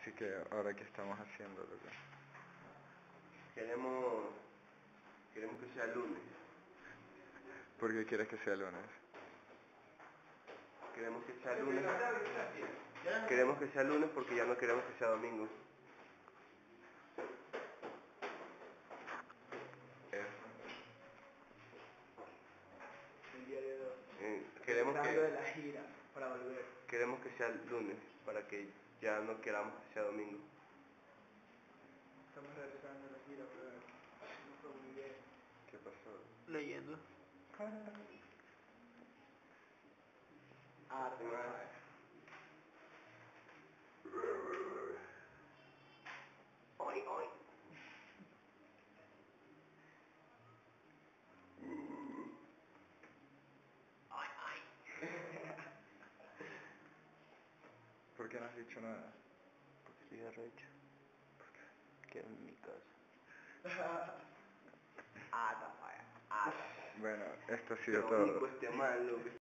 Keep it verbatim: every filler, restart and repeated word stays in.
Así que ahora qué estamos haciendo, loco. Queremos, queremos que sea lunes. ¿Por qué quieres que sea lunes? Queremos que sea lunes. Queremos que sea lunes porque ya no queremos que sea domingo. El día de hoy. Eh, queremos Regresando que de la gira para volver. queremos que sea lunes para que ya no queramos que sea domingo. Estamos regresando de la gira, pero no fue muy bien. ¿Qué pasó? Leyendo. Ah, Sí, man. Hoy, hoy. Ay, ay. ¿Por qué no has dicho nada? Porque estoy arrecho. Quiero en mi casa. Ah, está falla. Ah, Bueno, esto ha sido lo todo. único este malo que